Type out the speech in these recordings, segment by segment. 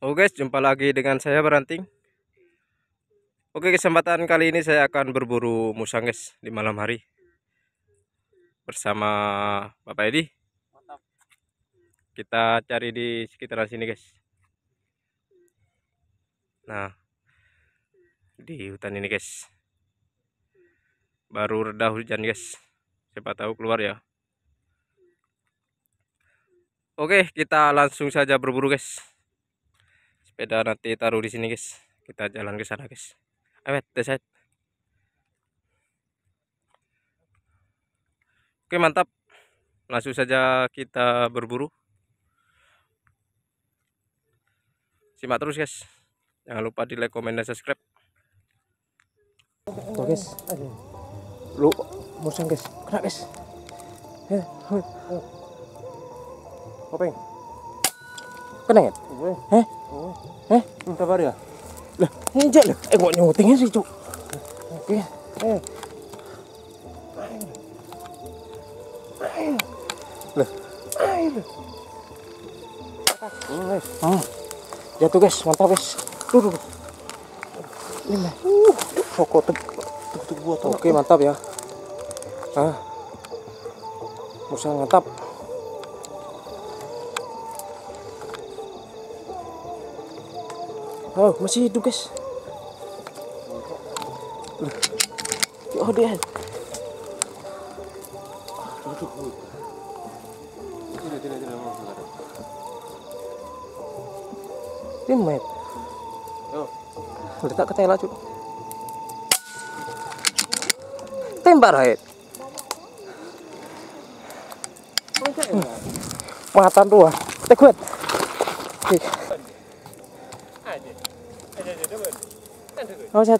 Oke guys, jumpa lagi dengan saya Beranting. Oke, kesempatan kali ini saya akan berburu musang guys di malam hari bersama Bapak Edi. Kita cari di sekitaran sini guys. Nah, di hutan ini guys, baru reda hujan guys. Siapa tahu keluar ya. Oke, kita langsung saja berburu guys. Sepeda nanti taruh di sini guys. Kita jalan ke sana guys. Awet, deset. Oke, mantap. Langsung saja kita berburu. Simak terus guys. Jangan lupa di like, komen, dan subscribe. Tuh guys, lu musang guys, kena guys. Kopeng, kena ya? Sabar ya. Lah, injak lah. Kok nyutingnya sih cuk? Oke, lah, jatuh guys, mantap guys. Tuh. Ini sokot buat. Oke, mantap ya. Musang mantap. Oh, masih hidup guys. Oh dia. Timet. Letak ke tela cuk. Tembak Raid. Matan dua. Tekut. Aset.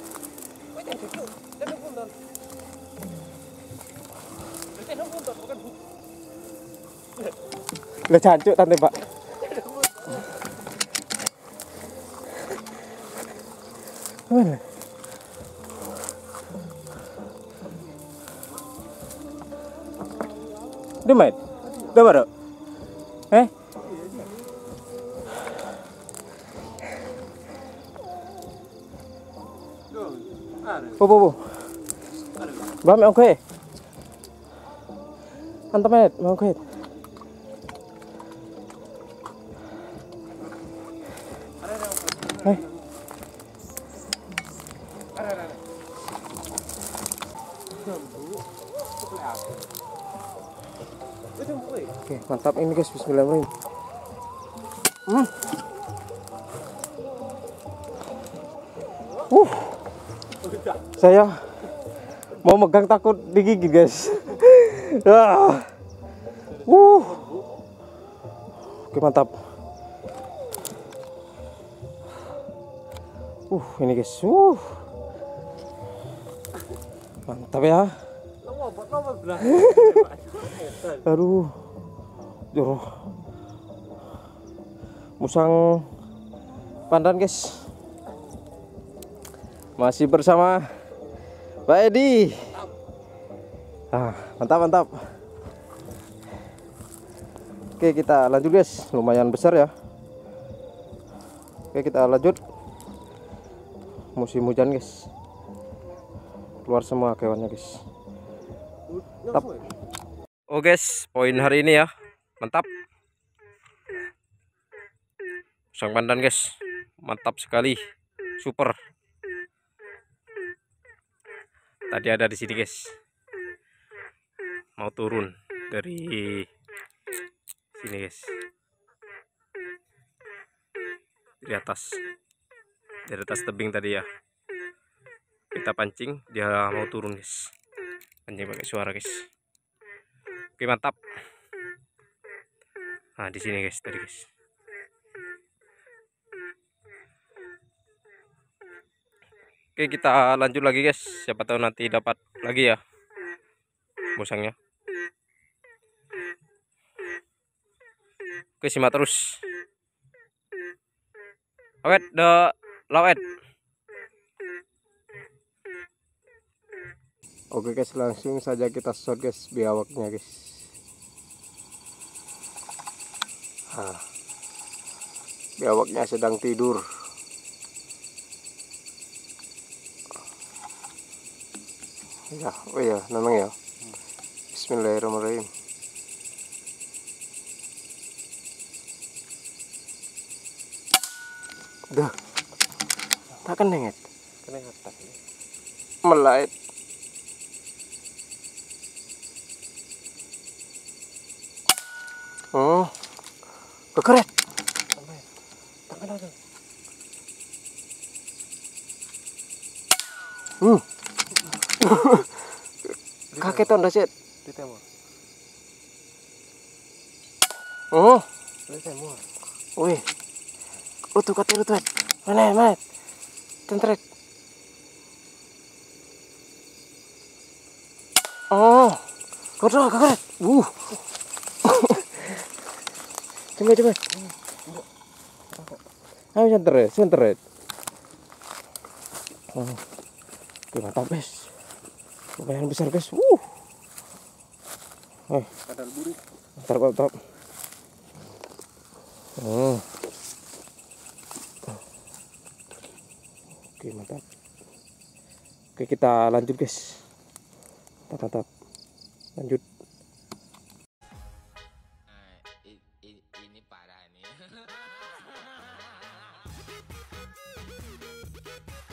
Lah jancuk tante Pak. Mana? Demet. Udah baru? Bu. Bam oke. Mantap met, oke. Oke, mantap ini guys, bismillahirrahmanirrahim. Saya mau megang takut digigit guys. Oke, mantap. Ini guys. Mantap ya. Aduh. Jorok. Musang pandan guys. Masih bersama Pak Edi. Mantap. Oke, kita lanjut guys. Lumayan besar ya. Oke, kita lanjut. Musim hujan guys. Keluar semua kewannya guys. Mantap. Oh guys, poin hari ini ya. Mantap. Musang pandan guys. Mantap sekali. Super. Tadi ada di sini guys. Mau turun dari sini guys. Di atas tebing tadi ya. Kita pancing, dia mau turun guys. Pancing pakai suara guys. Oke, mantap. Nah, di sini guys tadi guys. Oke, kita lanjut lagi guys. Siapa tahu nanti dapat lagi ya musangnya. Oke, simak terus. Awet, lawet. Oke guys, langsung saja kita shot guys biawaknya guys. Biawaknya sedang tidur. Ya, oh ya, memang ya. Bismillahirrahmanirrahim. Dah, tak kenenget. Kenapa tak ini? Melait. Oh, kekeret. Tak kenapa. Kaget on dasit. Ditembak. Oh, Ditembak. wih. Utuh katiru tuh. Mana, mat? Tentret. Oh, kodok kekeret. Coba. Ayo sentret. Oh, mantap guys. Lumayan besar guys. Kadal burik. Mantap. Oh. Oke, mantap. Oke, kita lanjut guys. Mantap. Lanjut. Ini parah nih.